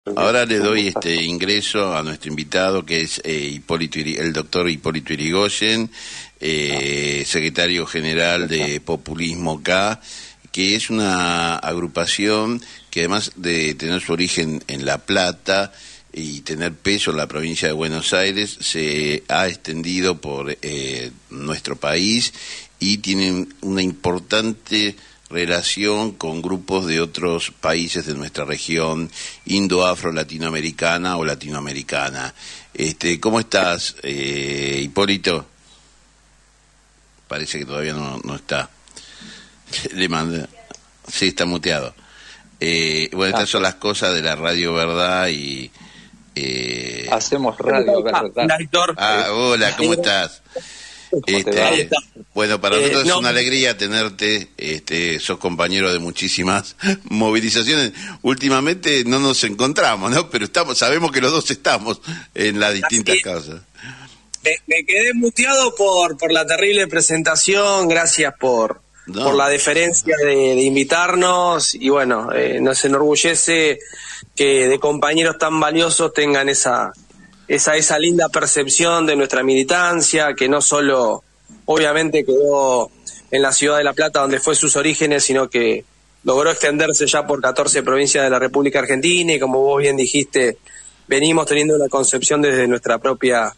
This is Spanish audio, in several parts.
Ahora le doy ingreso a nuestro invitado, que es el doctor Hipólito Yrigoyen, secretario general de Populismo K, que es una agrupación que, además de tener su origen en La Plata y tener peso en la provincia de Buenos Aires, se ha extendido por nuestro país y tienen una importante relación con grupos de otros países de nuestra región indo-afro-latinoamericana o latinoamericana. ¿Cómo estás, Hipólito? Parece que todavía no está. Le mandé. Sí, está muteado. Bueno, estas son las cosas de la Radio Verdad y... Hacemos Radio Verdad. Hola, ¿cómo estás? Bueno, para nosotros es una alegría tenerte, sos compañero de muchísimas movilizaciones. Últimamente no nos encontramos, ¿no? Pero sabemos que los dos estamos en las distintas causas. Me quedé muteado por la terrible presentación, gracias por la deferencia de invitarnos, y bueno, nos enorgullece que de compañeros tan valiosos tengan esa linda percepción de nuestra militancia, que no solo obviamente quedó en la ciudad de La Plata, donde fue sus orígenes, sino que logró extenderse ya por 14 provincias de la República Argentina, y como vos bien dijiste, venimos teniendo una concepción desde nuestra propia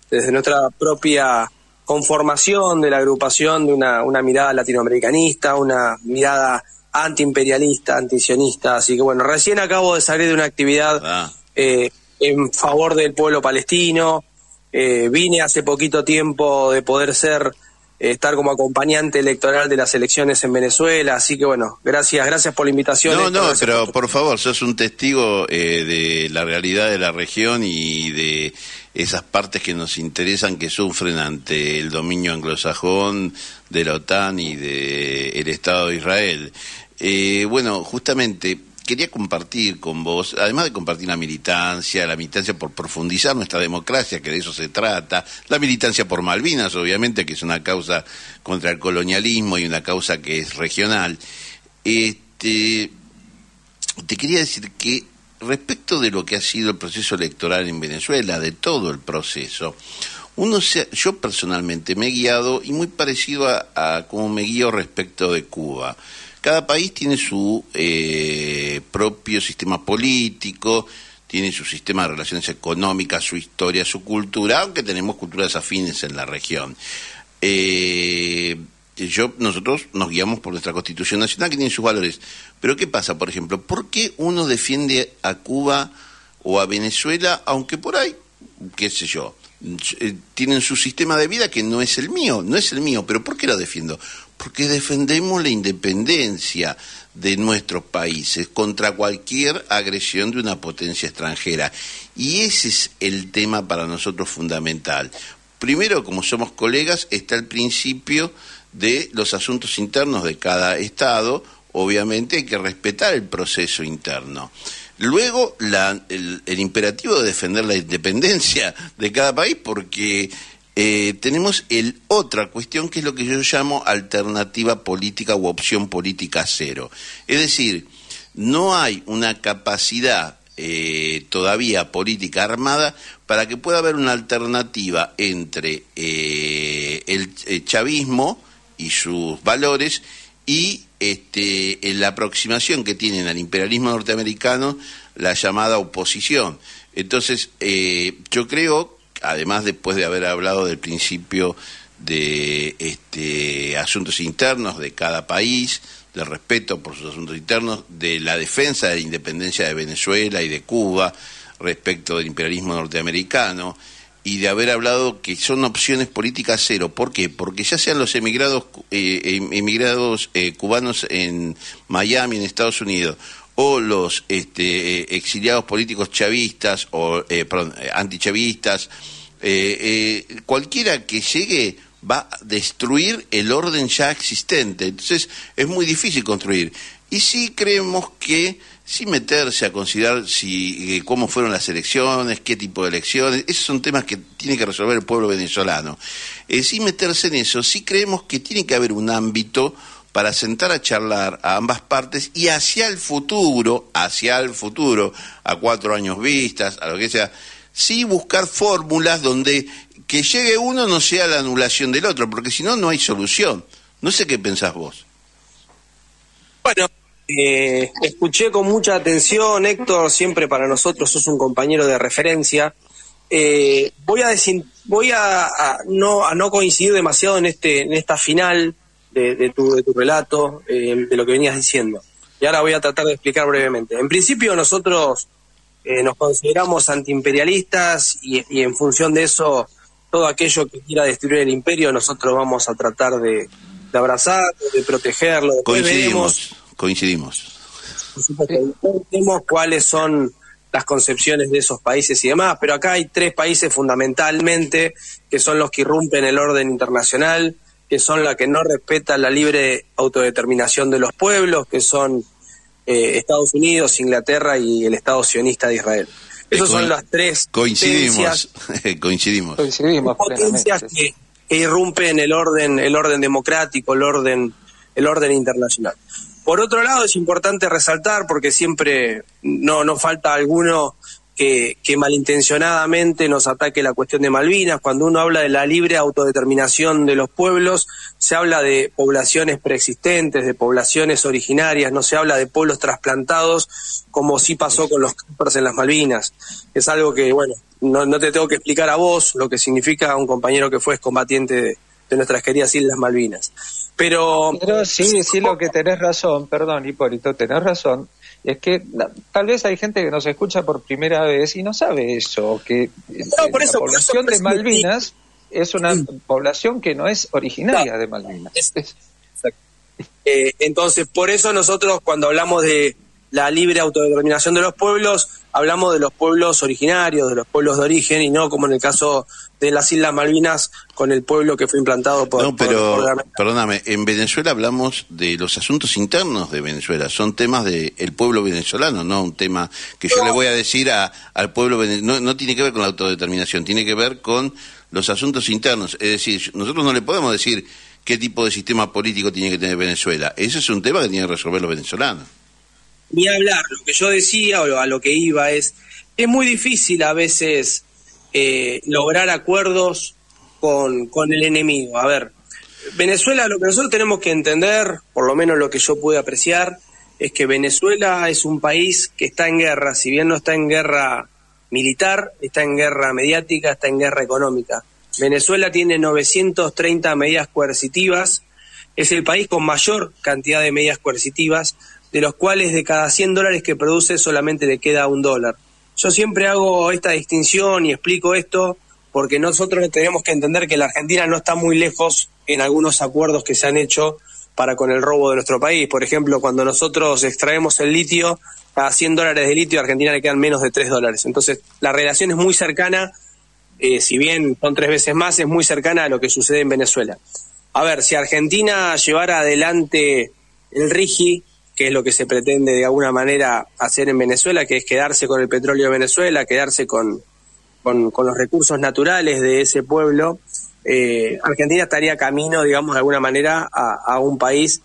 conformación de la agrupación, de una mirada latinoamericanista, una mirada antiimperialista, antisionista. Así que bueno, recién acabo de salir de una actividad en favor del pueblo palestino. Vine hace poquito tiempo de poder estar como acompañante electoral de las elecciones en Venezuela, así que bueno, gracias por la invitación. Pero por favor, sos un testigo de la realidad de la región y de esas partes que nos interesan, que sufren ante el dominio anglosajón de la OTAN y del Estado de Israel. Bueno, justamente quería compartir con vos, además de compartir la militancia por profundizar nuestra democracia, que de eso se trata, la militancia por Malvinas, obviamente, que es una causa contra el colonialismo y una causa que es regional. Te quería decir que respecto de lo que ha sido el proceso electoral en Venezuela, de todo el proceso, yo personalmente me he guiado, y muy parecido a cómo me guío respecto de Cuba. Cada país tiene su propio sistema político, tiene su sistema de relaciones económicas, su historia, su cultura, aunque tenemos culturas afines en la región. Nosotros nos guiamos por nuestra Constitución Nacional, que tiene sus valores. Pero ¿qué pasa, por ejemplo? ¿Por qué uno defiende a Cuba o a Venezuela, aunque por ahí, qué sé yo, tienen su sistema de vida que no es el mío, pero ¿por qué lo defiendo? Porque defendemos la independencia de nuestros países contra cualquier agresión de una potencia extranjera. Y ese es el tema para nosotros fundamental. Primero, como somos colegas, está el principio de los asuntos internos de cada Estado. Obviamente hay que respetar el proceso interno. Luego, el imperativo de defender la independencia de cada país, porque tenemos otra cuestión, que es lo que yo llamo alternativa política u opción política cero. Es decir, no hay una capacidad todavía política armada para que pueda haber una alternativa entre el chavismo y sus valores y en la aproximación que tienen al imperialismo norteamericano, la llamada oposición. Entonces, yo creo, además, después de haber hablado del principio de asuntos internos de cada país, del respeto por sus asuntos internos, de la defensa de la independencia de Venezuela y de Cuba respecto del imperialismo norteamericano, y de haber hablado que son opciones políticas cero. ¿Por qué? Porque ya sean los emigrados cubanos en Miami, en Estados Unidos, o los exiliados políticos chavistas o antichavistas, cualquiera que llegue va a destruir el orden ya existente. Entonces es muy difícil construir. Y sí creemos que, sin meterse a considerar cómo fueron las elecciones, qué tipo de elecciones, esos son temas que tiene que resolver el pueblo venezolano. Sin meterse en eso, sí creemos que tiene que haber un ámbito para sentar a charlar a ambas partes y hacia el futuro, a 4 años vistas, a lo que sea, sí buscar fórmulas donde que llegue uno no sea la anulación del otro, porque si no, no hay solución. No sé qué pensás vos. Bueno, escuché con mucha atención, Héctor, siempre para nosotros sos un compañero de referencia. Voy a no coincidir demasiado en esta final de tu relato, de lo que venías diciendo. Y ahora voy a tratar de explicar brevemente. En principio nosotros nos consideramos antiimperialistas y en función de eso, todo aquello que quiera destruir el imperio, nosotros vamos a tratar de abrazar, de protegerlo. Coincidimos. Vemos cuáles son las concepciones de esos países y demás, pero acá hay 3 países fundamentalmente que son los que irrumpen el orden internacional, que son los que no respetan la libre autodeterminación de los pueblos, que son Estados Unidos, Inglaterra y el Estado sionista de Israel. Esas son las 3 coincidimos potencias que irrumpen el orden democrático, el orden internacional. Por otro lado, es importante resaltar, porque siempre no falta alguno que malintencionadamente nos ataque la cuestión de Malvinas. Cuando uno habla de la libre autodeterminación de los pueblos, se habla de poblaciones preexistentes, de poblaciones originarias, no se habla de pueblos trasplantados, como sí pasó con los campers en las Malvinas. Es algo que, bueno, no te tengo que explicar a vos lo que significa un compañero que fue excombatiente de nuestras queridas Islas Malvinas. Pero sí, lo que tenés razón, perdón, Hipólito, tenés razón, es que tal vez hay gente que nos escucha por primera vez y no sabe eso, que la población de Malvinas es una población que no es originaria de Malvinas. Entonces, por eso nosotros cuando hablamos de la libre autodeterminación de los pueblos, hablamos de los pueblos originarios, de los pueblos de origen, y no como en el caso de las Islas Malvinas con el pueblo que fue implantado por... No, pero, perdóname, en Venezuela hablamos de los asuntos internos de Venezuela, son temas del pueblo venezolano, no un tema que yo le voy a decir al pueblo venezolano, no tiene que ver con la autodeterminación, tiene que ver con los asuntos internos, es decir, nosotros no le podemos decir qué tipo de sistema político tiene que tener Venezuela, ese es un tema que tienen que resolver los venezolanos. Ni hablar, lo que yo decía o a lo que iba es muy difícil a veces lograr acuerdos con el enemigo. A ver, Venezuela, lo que nosotros tenemos que entender, por lo menos lo que yo pude apreciar, es que Venezuela es un país que está en guerra, si bien no está en guerra militar, está en guerra mediática, está en guerra económica. Venezuela tiene 930 medidas coercitivas, es el país con mayor cantidad de medidas coercitivas, de los cuales de cada $100 que produce solamente le queda $1. Yo siempre hago esta distinción y explico esto porque nosotros tenemos que entender que la Argentina no está muy lejos en algunos acuerdos que se han hecho para con el robo de nuestro país. Por ejemplo, cuando nosotros extraemos el litio, cada $100 de litio a Argentina le quedan menos de $3. Entonces, la relación es muy cercana, si bien son 3 veces más, es muy cercana a lo que sucede en Venezuela. A ver, si Argentina llevara adelante el RIGI, que es lo que se pretende de alguna manera hacer en Venezuela, que es quedarse con el petróleo de Venezuela, quedarse con los recursos naturales de ese pueblo, Argentina estaría camino, digamos, de alguna manera a un país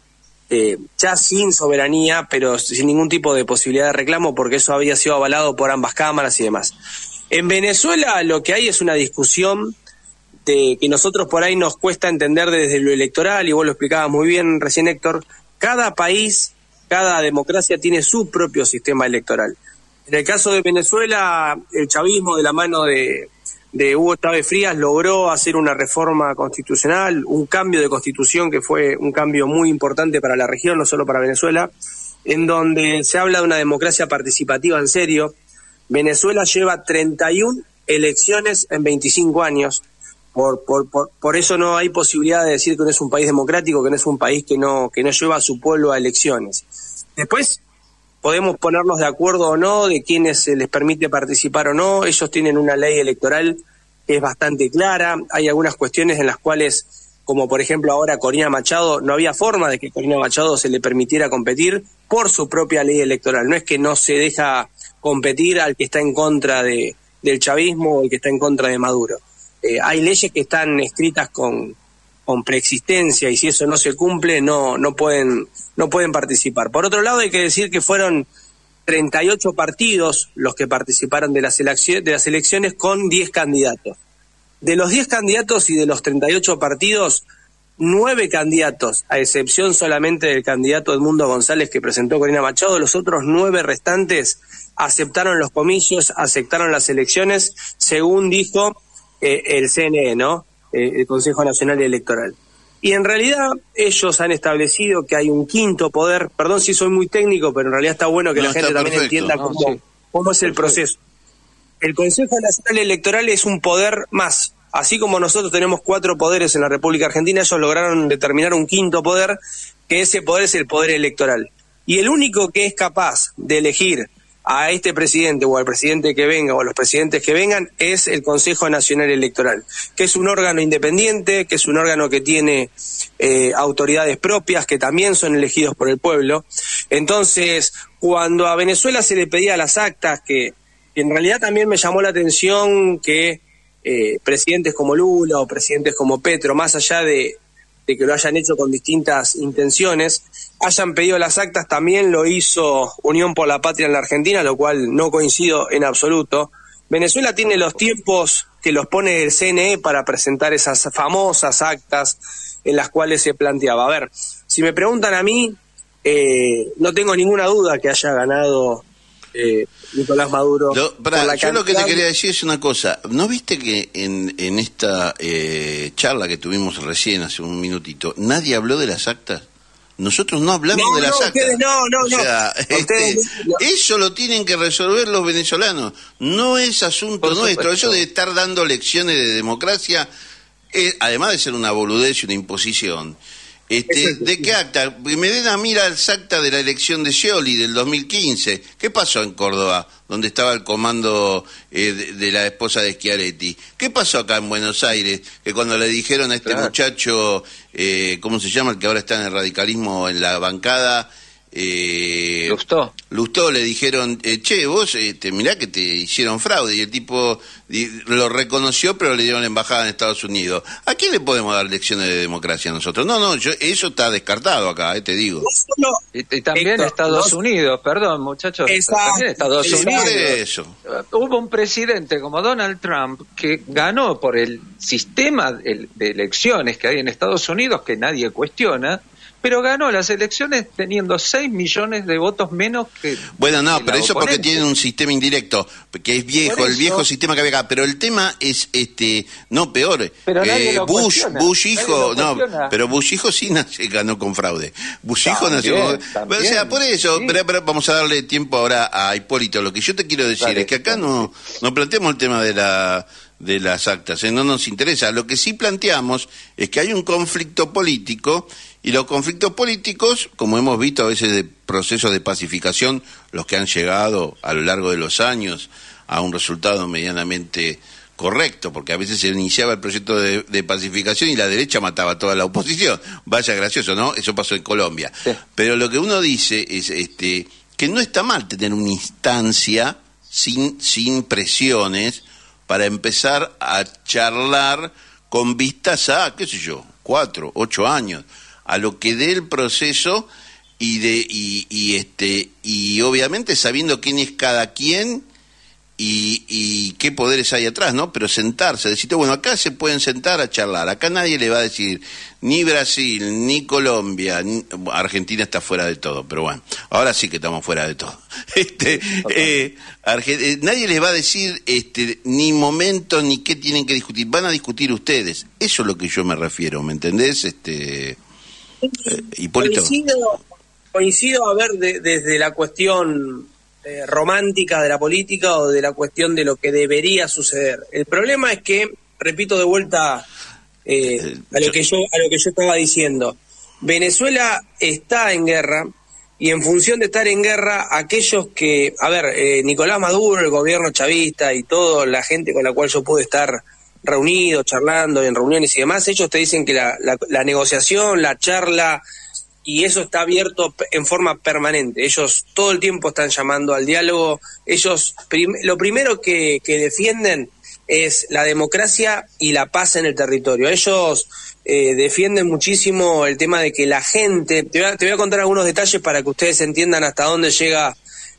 ya sin soberanía, pero sin ningún tipo de posibilidad de reclamo, porque eso había sido avalado por ambas cámaras y demás. En Venezuela lo que hay es una discusión que nosotros por ahí nos cuesta entender desde lo electoral, y vos lo explicabas muy bien recién, Héctor. Cada país, cada democracia tiene su propio sistema electoral. En el caso de Venezuela, el chavismo de la mano de Hugo Chávez Frías logró hacer una reforma constitucional, un cambio de constitución que fue un cambio muy importante para la región, no solo para Venezuela, en donde se habla de una democracia participativa en serio. Venezuela lleva 31 elecciones en 25 años. Por eso no hay posibilidad de decir que no es un país democrático, que no es un país que no lleva a su pueblo a elecciones. Después podemos ponernos de acuerdo o no de quiénes se les permite participar o no. Ellos tienen una ley electoral que es bastante clara. Hay algunas cuestiones en las cuales, como por ejemplo ahora Corina Machado, no había forma de que Corina Machado se le permitiera competir por su propia ley electoral. No es que no se deja competir al que está en contra del chavismo o el que está en contra de Maduro. Hay leyes que están escritas con con preexistencia, y si eso no se cumple no pueden participar. Por otro lado, hay que decir que fueron 38 partidos los que participaron de las elecciones con 10 candidatos. De los 10 candidatos y de los 38 partidos, 9 candidatos, a excepción solamente del candidato Edmundo González que presentó Corina Machado, los otros 9 restantes aceptaron los comicios, aceptaron las elecciones, según dijo el CNE, ¿no? El Consejo Nacional Electoral. Y en realidad ellos han establecido que hay un quinto poder, perdón si soy muy técnico, pero en realidad está bueno que la gente también entienda cómo es el proceso. El Consejo Nacional Electoral es un poder más. Así como nosotros tenemos 4 poderes en la República Argentina, ellos lograron determinar un quinto poder, que ese poder es el poder electoral. Y el único que es capaz de elegir a este presidente o al presidente que venga o a los presidentes que vengan es el Consejo Nacional Electoral, que es un órgano independiente, que es un órgano que tiene autoridades propias, que también son elegidos por el pueblo. Entonces, cuando a Venezuela se le pedía las actas, que en realidad también me llamó la atención que presidentes como Lula o presidentes como Petro, más allá de que lo hayan hecho con distintas intenciones, hayan pedido las actas, también lo hizo Unión por la Patria en la Argentina, lo cual no coincido en absoluto. Venezuela tiene los tiempos que los pone el CNE para presentar esas famosas actas en las cuales se planteaba. A ver, si me preguntan a mí, no tengo ninguna duda que haya ganado Nicolás Maduro. Yo lo que te quería decir es una cosa. ¿No viste que en esta charla que tuvimos recién, hace un minutito, nadie habló de las actas? Nosotros no hablamos de las actas. O sea, eso lo tienen que resolver los venezolanos. No es asunto nuestro. Eso de estar dando lecciones de democracia, además de ser una boludez y una imposición. ¿De qué acta? Me den a mí las actas de la elección de Scioli del 2015. ¿Qué pasó en Córdoba, donde estaba el comando de la esposa de Schiaretti? ¿Qué pasó acá en Buenos Aires? Que cuando le dijeron a este muchacho, ¿cómo se llama? El que ahora está en el radicalismo en la bancada. Lustó, le dijeron, che, vos mirá que te hicieron fraude, y el tipo lo reconoció, pero le dieron la embajada en Estados Unidos. ¿A quién le podemos dar lecciones de democracia nosotros? No, eso está descartado acá, te digo. Y también Estados Unidos, perdón muchachos, también Estados Unidos. Eso. Hubo un presidente como Donald Trump que ganó por el sistema de elecciones que hay en Estados Unidos, que nadie cuestiona, pero ganó las elecciones teniendo 6 millones de votos menos que... Pero eso porque tienen un sistema indirecto, que es viejo, el viejo sistema que había acá. Pero el tema es, peor. Pero Bush hijo, pero Bush hijo sí ganó con fraude. Bush hijo nació con... O sea, por eso, pero vamos a darle tiempo ahora a Hipólito. Lo que yo te quiero decir es que acá no planteamos el tema de las actas, no nos interesa. Lo que sí planteamos es que hay un conflicto político, y los conflictos políticos, como hemos visto a veces de procesos de pacificación, los que han llegado a lo largo de los años a un resultado medianamente correcto, porque a veces se iniciaba el proyecto de pacificación y la derecha mataba a toda la oposición. Vaya gracioso, ¿no? Eso pasó en Colombia. Sí. Pero lo que uno dice es que no está mal tener una instancia sin presiones para empezar a charlar con vistas a, 4, 8 años, a lo que dé el proceso y obviamente sabiendo quién es cada quien y qué poderes hay atrás, ¿no? Pero sentarse, decirte, bueno, acá se pueden sentar a charlar, acá nadie le va a decir ni Brasil, ni Colombia, Argentina está fuera de todo, pero bueno, ahora sí que estamos fuera de todo. Nadie les va a decir ni momento ni qué tienen que discutir, van a discutir ustedes. Eso es lo que yo me refiero, ¿me entendés? Hipólito. Coincido a ver desde la cuestión romántica de la política o de la cuestión de lo que debería suceder. El problema es que, repito de vuelta a lo que yo estaba diciendo, Venezuela está en guerra, y en función de estar en guerra, aquellos que, Nicolás Maduro, el gobierno chavista y toda la gente con la cual yo pude estar reunido, charlando en reuniones y demás, ellos te dicen que la negociación, la charla, y eso está abierto en forma permanente. Ellos todo el tiempo están llamando al diálogo. Ellos lo primero que defienden es la democracia y la paz en el territorio. Ellos defienden muchísimo el tema de que la gente... Te voy a contar algunos detalles para que ustedes entiendan hasta dónde llega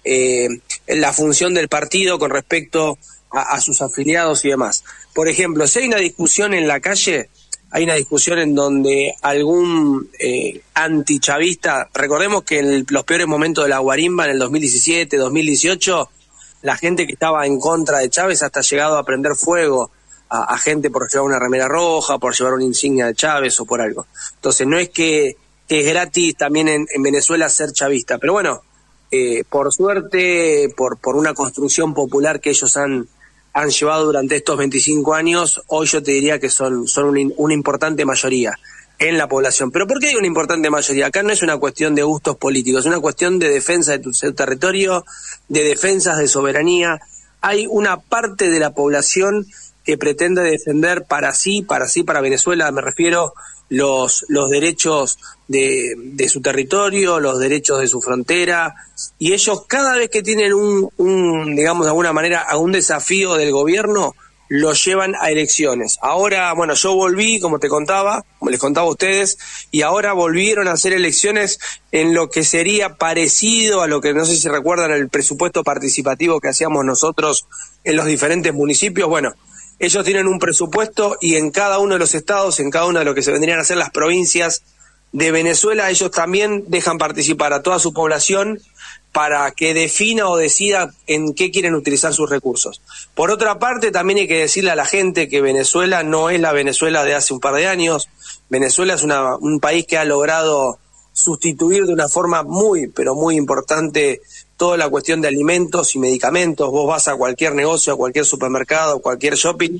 la función del partido con respecto a sus afiliados y demás. Por ejemplo, si hay una discusión en la calle, hay una discusión en donde algún antichavista, recordemos que en los peores momentos de la guarimba, en el 2017, 2018, la gente que estaba en contra de Chávez hasta ha llegado a prender fuego a gente por llevar una remera roja, por llevar una insignia de Chávez o por algo. Entonces no es que es gratis también en Venezuela ser chavista, pero bueno, por suerte, por una construcción popular que ellos han llevado durante estos 25 años, hoy yo te diría que son una importante mayoría en la población. ¿Pero por qué hay una importante mayoría? Acá no es una cuestión de gustos políticos, es una cuestión de defensa de tu territorio, de defensas de soberanía. Hay una parte de la población que pretende defender para Venezuela, me refiero, los derechos de su territorio, los derechos de su frontera, y ellos cada vez que tienen digamos de alguna manera, a un desafío del gobierno, lo llevan a elecciones. Ahora, bueno, yo volví, como les contaba a ustedes, y ahora volvieron a hacer elecciones en lo que sería parecido a lo que, no sé si recuerdan, el presupuesto participativo que hacíamos nosotros en los diferentes municipios. Bueno, ellos tienen un presupuesto y en cada uno de los estados, en cada una de lo que se vendrían a ser las provincias de Venezuela, ellos también dejan participar a toda su población para que defina o decida en qué quieren utilizar sus recursos. Por otra parte, también hay que decirle a la gente que Venezuela no es la Venezuela de hace un par de años. Venezuela es un país que ha logrado sustituir de una forma muy, pero muy importante toda la cuestión de alimentos y medicamentos. Vos vas a cualquier negocio, a cualquier supermercado, cualquier shopping.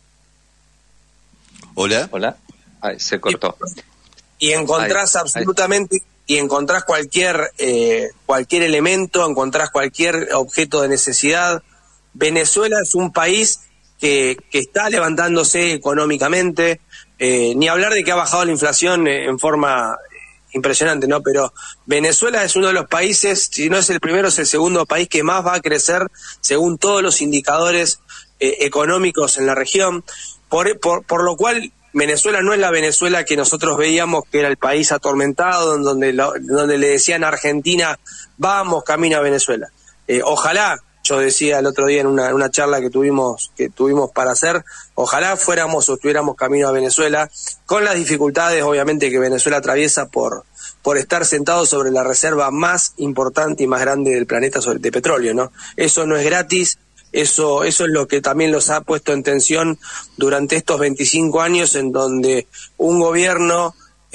Hola. Ay, se cortó. Y encontrás absolutamente... y encontrás cualquier elemento, encontrás cualquier objeto de necesidad. Venezuela es un país que está levantándose económicamente, ni hablar de que ha bajado la inflación en forma impresionante, ¿no? Pero Venezuela es uno de los países, si no es el primero, es el segundo país que más va a crecer según todos los indicadores económicos en la región, por lo cual Venezuela no es la Venezuela que nosotros veíamos, que era el país atormentado, donde le decían a Argentina, vamos, camino a Venezuela. Ojalá, yo decía el otro día en una charla que tuvimos para hacer, ojalá fuéramos o estuviéramos camino a Venezuela, con las dificultades obviamente que Venezuela atraviesa por estar sentado sobre la reserva más importante y más grande del planeta de petróleo, ¿no? Eso no es gratis. Eso es lo que también los ha puesto en tensión durante estos 25 años, en donde un gobierno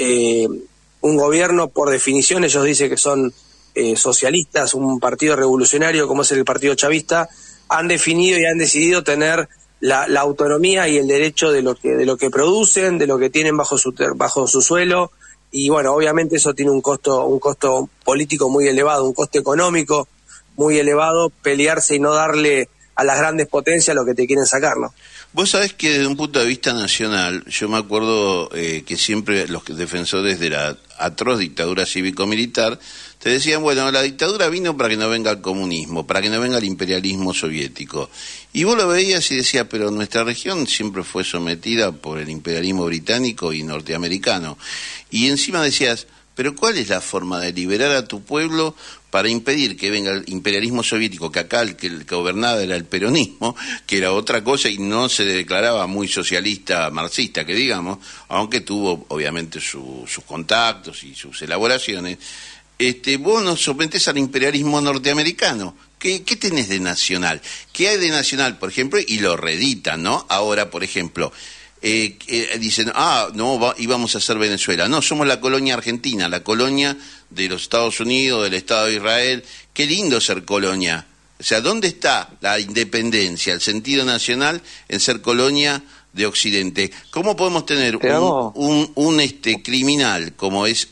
por definición, ellos dicen que son socialistas, un partido revolucionario como es el partido chavista, han definido y han decidido tener la autonomía y el derecho de lo que producen, de lo que tienen bajo su suelo, y bueno, obviamente eso tiene un costo político muy elevado, un costo económico muy elevado, pelearse y no darle a las grandes potencias lo que te quieren sacar, ¿no? Vos sabés que desde un punto de vista nacional, yo me acuerdo que siempre los defensores de la atroz dictadura cívico-militar te decían, bueno, la dictadura vino para que no venga el comunismo, para que no venga el imperialismo soviético. Y vos lo veías y decías, pero nuestra región siempre fue sometida por el imperialismo británico y norteamericano. Y encima decías, pero ¿cuál es la forma de liberar a tu pueblo para impedir que venga el imperialismo soviético, que acá el que gobernaba era el peronismo, que era otra cosa y no se declaraba muy socialista marxista, que digamos, aunque tuvo obviamente sus contactos y sus elaboraciones? Vos nos sometés al imperialismo norteamericano. ¿Qué tenés de nacional? ¿Qué hay de nacional, por ejemplo? Y lo reeditan, ¿no? Ahora, por ejemplo, dicen, íbamos a ser Venezuela. No, somos la colonia argentina, la colonia de los Estados Unidos, del Estado de Israel. Qué lindo ser colonia. O sea, ¿dónde está la independencia, el sentido nacional en ser colonia de Occidente? ¿Cómo podemos tener un criminal como es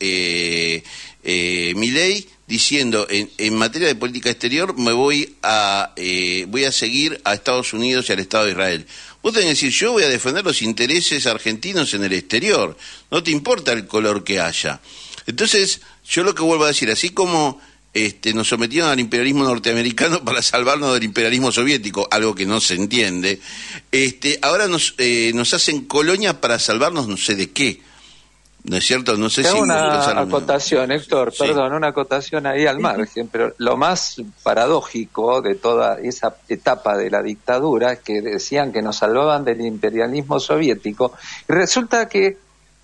Milei diciendo en materia de política exterior voy a seguir a Estados Unidos y al Estado de Israel? Vos tenés que decir, yo voy a defender los intereses argentinos en el exterior, no te importa el color que haya. Entonces, yo lo que vuelvo a decir, así como nos sometieron al imperialismo norteamericano para salvarnos del imperialismo soviético, algo que no se entiende. Ahora nos hacen colonia para salvarnos no sé de qué. ¿No es cierto? No sé si... Una acotación, Héctor, sí. Perdón, una acotación ahí al margen, pero lo más paradójico de toda esa etapa de la dictadura es que decían que nos salvaban del imperialismo soviético, y resulta que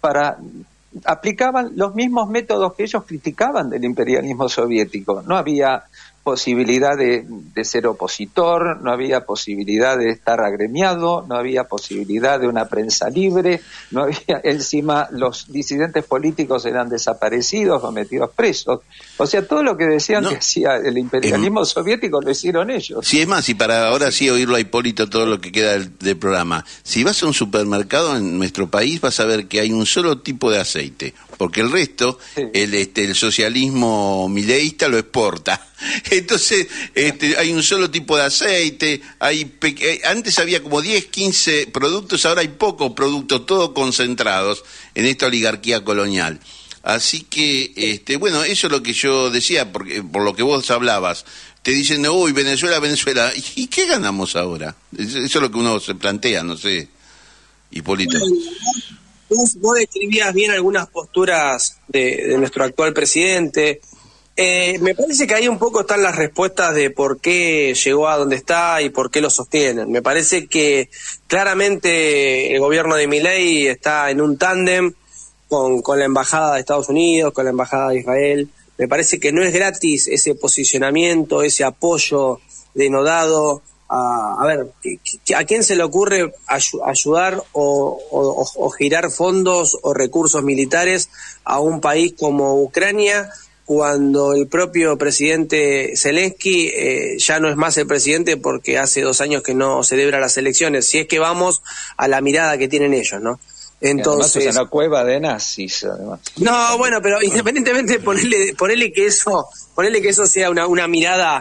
aplicaban los mismos métodos que ellos criticaban del imperialismo soviético. No había posibilidad de ser opositor, no había posibilidad de estar agremiado, no había posibilidad de una prensa libre, no había, encima los disidentes políticos eran desaparecidos o metidos presos. O sea, todo lo que decían que hacía el imperialismo soviético lo hicieron ellos. Sí, es más, y para ahora sí oírlo a Hipólito todo lo que queda del programa. Si vas a un supermercado en nuestro país vas a ver que hay un solo tipo de aceite, porque el resto, sí, el socialismo mileísta lo exporta. Entonces, hay un solo tipo de aceite, antes había como 10, 15 productos, ahora hay pocos productos, todos concentrados en esta oligarquía colonial. Así que, bueno, eso es lo que yo decía, porque por lo que vos hablabas. Te dicen, uy, Venezuela, Venezuela. ¿Y qué ganamos ahora? Eso es lo que uno se plantea, no sé, Hipólito. Vos describías bien algunas posturas de nuestro actual presidente. Me parece que ahí un poco están las respuestas de por qué llegó a donde está y por qué lo sostienen. Me parece que claramente el gobierno de Milei está en un tándem con la embajada de Estados Unidos, con la embajada de Israel. Me parece que no es gratis ese posicionamiento, ese apoyo denodado. A ver, ¿a quién se le ocurre ayudar o girar fondos o recursos militares a un país como Ucrania, cuando el propio presidente Zelensky ya no es más el presidente porque hace 2 años que no celebra las elecciones, si es que vamos a la mirada que tienen ellos, ¿no? Entonces, es una cueva de nazis, además. No, bueno, pero independientemente, ponele que eso sea una mirada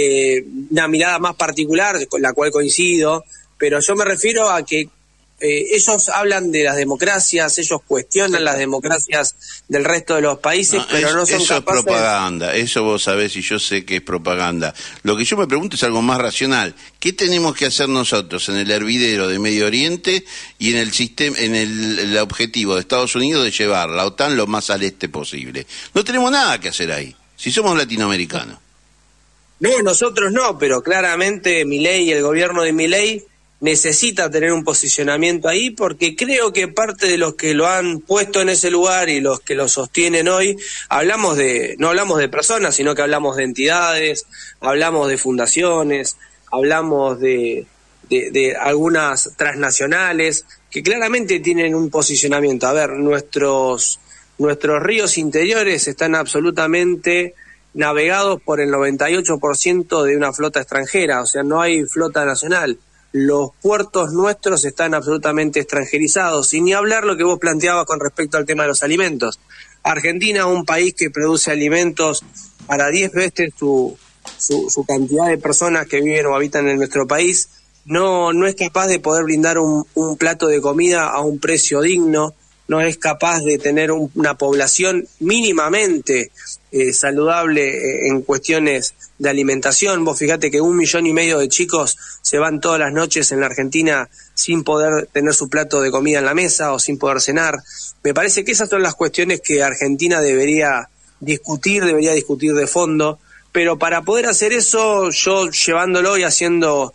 más particular, con la cual coincido, pero yo me refiero a que ellos hablan de las democracias, ellos cuestionan las democracias del resto de los países, pero no son capaces... Eso es propaganda, eso vos sabés y yo sé que es propaganda. Lo que yo me pregunto es algo más racional. ¿Qué tenemos que hacer nosotros en el hervidero de Medio Oriente y en el sistema, en el objetivo de Estados Unidos de llevar la OTAN lo más al este posible? No tenemos nada que hacer ahí, si somos latinoamericanos. No, nosotros no, pero claramente Milei y el gobierno de Milei necesita tener un posicionamiento ahí, porque creo que parte de los que lo han puesto en ese lugar y los que lo sostienen hoy, no hablamos de personas, sino que hablamos de entidades, hablamos de fundaciones, hablamos de algunas transnacionales que claramente tienen un posicionamiento. A ver, nuestros ríos interiores están absolutamente navegados por el 98% de una flota extranjera, o sea, no hay flota nacional. Los puertos nuestros están absolutamente extranjerizados, y ni hablar lo que vos planteabas con respecto al tema de los alimentos. Argentina, un país que produce alimentos para 10 veces su cantidad de personas que viven o habitan en nuestro país, no es capaz de poder brindar un plato de comida a un precio digno, no es capaz de tener una población mínimamente saludable en cuestiones de alimentación. Vos fíjate que 1,5 millones de chicos se van todas las noches en la Argentina sin poder tener su plato de comida en la mesa o sin poder cenar. Me parece que esas son las cuestiones que Argentina debería discutir de fondo, pero para poder hacer eso, yo llevándolo y haciendo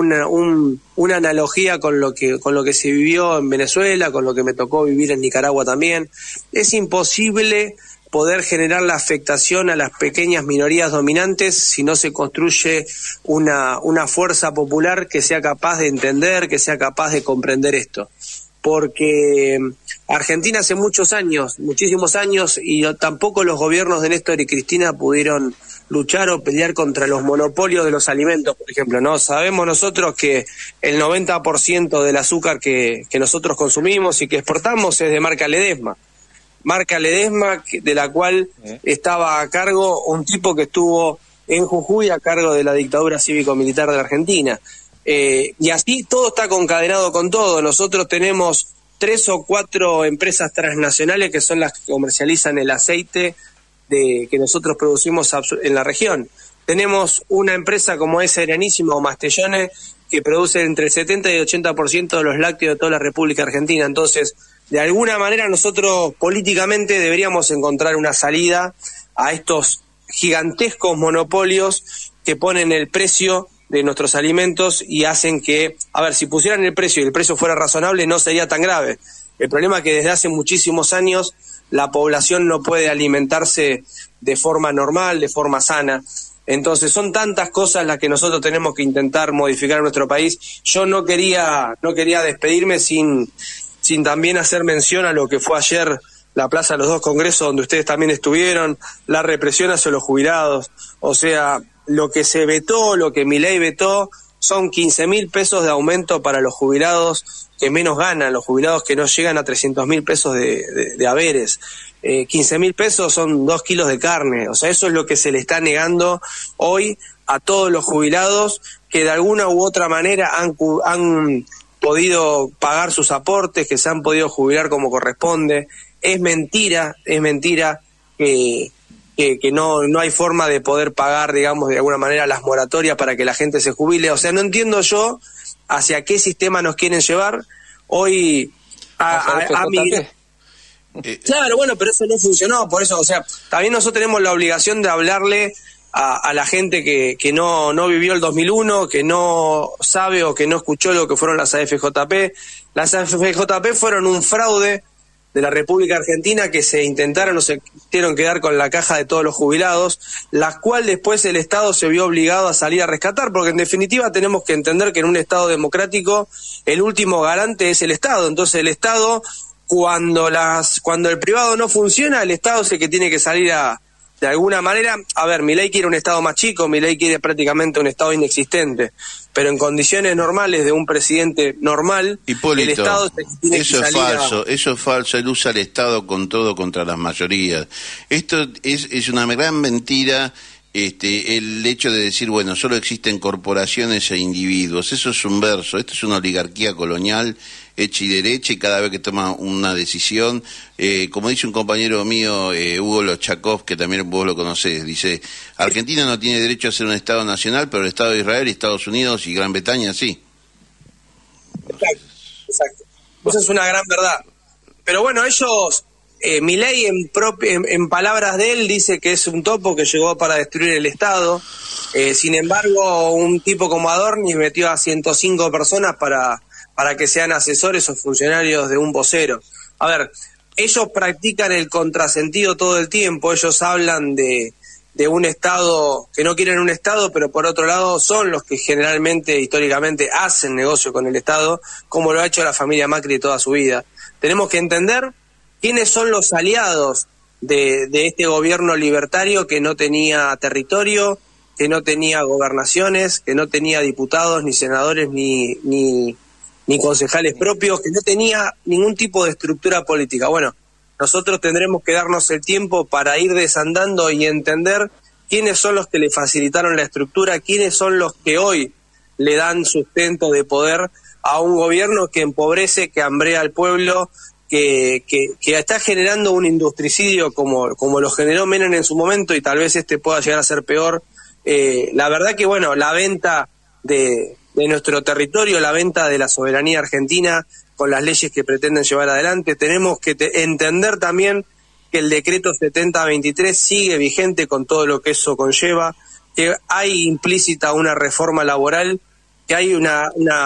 una analogía con lo que se vivió en Venezuela, con lo que me tocó vivir en Nicaragua también, es imposible poder generar la afectación a las pequeñas minorías dominantes si no se construye una fuerza popular que sea capaz de entender, que sea capaz de comprender esto. Porque Argentina hace muchísimos años, y tampoco los gobiernos de Néstor y Cristina pudieron luchar o pelear contra los monopolios de los alimentos, por ejemplo, ¿no? Sabemos nosotros que el 90% del azúcar que nosotros consumimos y que exportamos es de marca Ledesma, de la cual estaba a cargo un tipo que estuvo en Jujuy a cargo de la dictadura cívico-militar de la Argentina. Y así todo está concadenado con todo. Nosotros tenemos 3 o 4 empresas transnacionales que son las que comercializan el aceite que nosotros producimos en la región. Tenemos una empresa como es Serenísima o Mastellone que produce entre el 70 y el 80% de los lácteos de toda la República Argentina. Entonces, de alguna manera nosotros políticamente deberíamos encontrar una salida a estos gigantescos monopolios que ponen el precio de nuestros alimentos y hacen que, a ver, si pusieran el precio y el precio fuera razonable no sería tan grave. El problema es que desde hace muchísimos años la población no puede alimentarse de forma normal, de forma sana. Entonces son tantas cosas las que nosotros tenemos que intentar modificar en nuestro país. Yo no quería despedirme sin también hacer mención a lo que fue ayer la Plaza de los Dos Congresos, donde ustedes también estuvieron, la represión hacia los jubilados. O sea, lo que se vetó, lo que Milei vetó, son 15.000 pesos de aumento para los jubilados que menos ganan, los jubilados que no llegan a 300.000 pesos de haberes. 15.000 pesos son 2 kilos de carne. O sea, eso es lo que se le está negando hoy a todos los jubilados que de alguna u otra manera han podido pagar sus aportes, que se han podido jubilar como corresponde. Es mentira que no hay forma de poder pagar, digamos, de alguna manera las moratorias para que la gente se jubile. O sea, no entiendo yo hacia qué sistema nos quieren llevar. Hoy claro, bueno, pero eso no funcionó, por eso, o sea, también nosotros tenemos la obligación de hablarle a la gente que no vivió el 2001, que no sabe o que no escuchó lo que fueron las AFJP. Las AFJP fueron un fraude de la República Argentina que se intentaron o se quisieron quedar con la caja de todos los jubilados, las cual después el Estado se vio obligado a salir a rescatar, porque en definitiva tenemos que entender que en un Estado democrático el último garante es el Estado. Entonces el Estado, cuando el privado no funciona, el Estado es el que tiene que salir de alguna manera. A ver, Milei quiere un Estado más chico, Milei quiere prácticamente un Estado inexistente, pero en condiciones normales de un presidente normal, Hipólito, el Estado tiene eso que es salir falso, eso es falso. Él usa el Estado con todo contra las mayorías. Esto es una gran mentira. El hecho de decir, bueno, solo existen corporaciones e individuos, eso es un verso. Esto es una oligarquía colonial hecha y derecha, y cada vez que toma una decisión, como dice un compañero mío, Hugo Lochakov, que también vos lo conocés, dice, Argentina no tiene derecho a ser un Estado nacional, pero el Estado de Israel y Estados Unidos y Gran Bretaña sí. Exacto. Eso es una gran verdad. Pero bueno, ellos... Milei en palabras de él dice que es un topo que llegó para destruir el Estado. Sin embargo, un tipo como Adorni metió a 105 personas para que sean asesores o funcionarios de un vocero. A ver, ellos practican el contrasentido todo el tiempo. Ellos hablan de un Estado, que no quieren un Estado, pero por otro lado son los que generalmente, históricamente, hacen negocio con el Estado, como lo ha hecho la familia Macri toda su vida. Tenemos que entender quiénes son los aliados de este gobierno libertario que no tenía territorio, que no tenía gobernaciones, que no tenía diputados, ni senadores, ni concejales propios, que no tenía ningún tipo de estructura política. Bueno, nosotros tendremos que darnos el tiempo para ir desandando y entender quiénes son los que le facilitaron la estructura, quiénes son los que hoy le dan sustento de poder a un gobierno que empobrece, que hambrea al pueblo, que está generando un industricidio como lo generó Menem en su momento, y tal vez pueda llegar a ser peor. La verdad que, bueno, la venta de nuestro territorio, la venta de la soberanía argentina con las leyes que pretenden llevar adelante, tenemos que entender también que el decreto 7023 sigue vigente con todo lo que eso conlleva, que hay implícita una reforma laboral, que hay una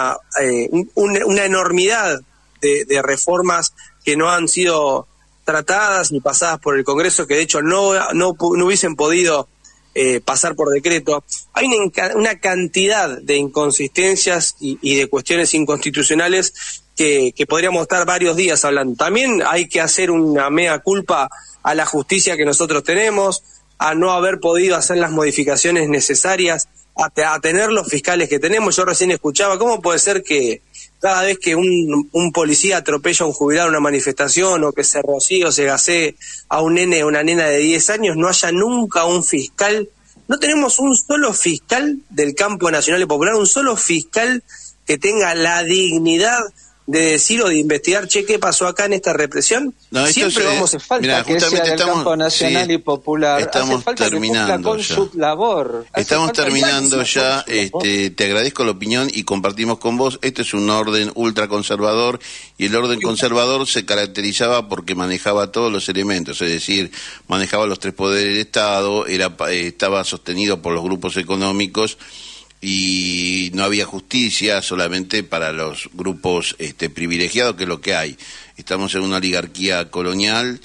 enormidad de reformas que no han sido tratadas ni pasadas por el Congreso, que de hecho no hubiesen podido pasar por decreto. Hay una cantidad de inconsistencias y de cuestiones inconstitucionales que podríamos estar varios días hablando. También hay que hacer una mea culpa a la justicia que nosotros tenemos, a no haber podido hacer las modificaciones necesarias, a tener los fiscales que tenemos. Yo recién escuchaba, ¿cómo puede ser que cada vez que un policía atropella a un jubilado en una manifestación, o que se rocíe o se gasee a un nene o una nena de 10 años, no haya nunca un fiscal? No tenemos un solo fiscal del campo nacional y popular, un solo fiscal que tenga la dignidad decir o de investigar, che, ¿qué pasó acá en esta represión? No, siempre vamos a falta mirá, que sea del campo nacional y popular. Estamos terminando con su labor. Estamos terminando ya. Te agradezco la opinión y compartimos con vos. Este es un orden ultraconservador y el orden conservador se caracterizaba porque manejaba todos los elementos, es decir, manejaba los tres poderes del Estado, estaba sostenido por los grupos económicos y no había justicia solamente para los grupos privilegiados, que es lo que hay. Estamos en una oligarquía colonial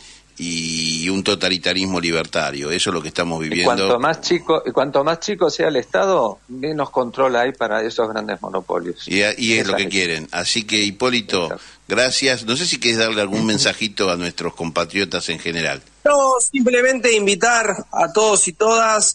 y un totalitarismo libertario. Eso es lo que estamos viviendo. Y cuanto más chico sea el Estado, menos control hay para esos grandes monopolios. Y es lo que quieren. Así que, Hipólito, exacto, gracias. No sé si quieres darle algún mensajito a nuestros compatriotas en general. No, simplemente invitar a todos y todas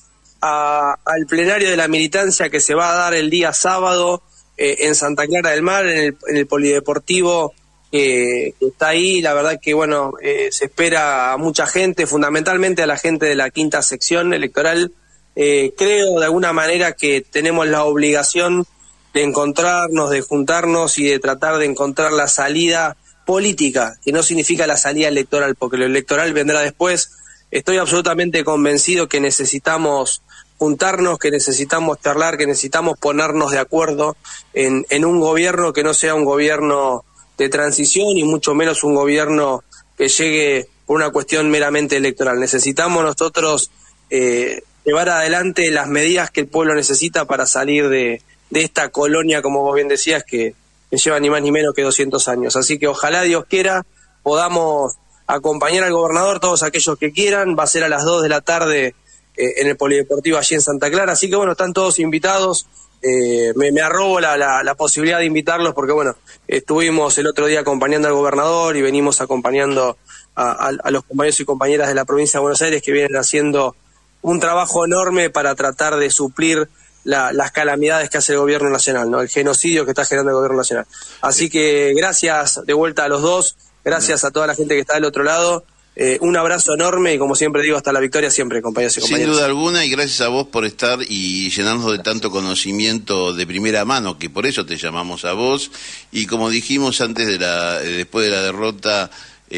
al plenario de la militancia que se va a dar el día sábado en Santa Clara del Mar, en el Polideportivo que está ahí. La verdad que bueno, se espera a mucha gente, fundamentalmente a la gente de la quinta sección electoral. Creo de alguna manera que tenemos la obligación de encontrarnos, de juntarnos y de tratar de encontrar la salida política, que no significa la salida electoral, porque lo electoral vendrá después. Estoy absolutamente convencido que necesitamos juntarnos, que necesitamos charlar, que necesitamos ponernos de acuerdo en un gobierno que no sea un gobierno de transición y mucho menos un gobierno que llegue por una cuestión meramente electoral. Necesitamos nosotros llevar adelante las medidas que el pueblo necesita para salir de esta colonia, como vos bien decías, que lleva ni más ni menos que 200 años. Así que ojalá Dios quiera podamos acompañar al gobernador, todos aquellos que quieran. Va a ser a las 2 de la tarde en el Polideportivo allí en Santa Clara, así que bueno, están todos invitados. Me arrobo la posibilidad de invitarlos porque bueno, estuvimos el otro día acompañando al gobernador y venimos acompañando a los compañeros y compañeras de la provincia de Buenos Aires que vienen haciendo un trabajo enorme para tratar de suplir las calamidades que hace el gobierno nacional, ¿no? El genocidio que está generando el gobierno nacional. Así que gracias de vuelta a los dos, gracias a toda la gente que está del otro lado. Un abrazo enorme y como siempre digo, hasta la victoria siempre, compañeros y compañeras. Sin duda alguna, y gracias a vos por estar y llenarnos de tanto conocimiento de primera mano, que por eso te llamamos a vos. Y como dijimos antes después de la derrota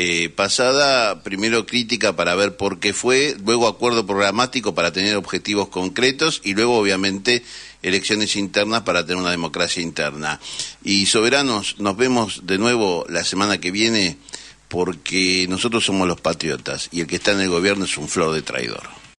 pasada, primero crítica para ver por qué fue, luego acuerdo programático para tener objetivos concretos y luego obviamente elecciones internas para tener una democracia interna. Y soberanos, nos vemos de nuevo la semana que viene, porque nosotros somos los patriotas y el que está en el gobierno es un flor de traidor.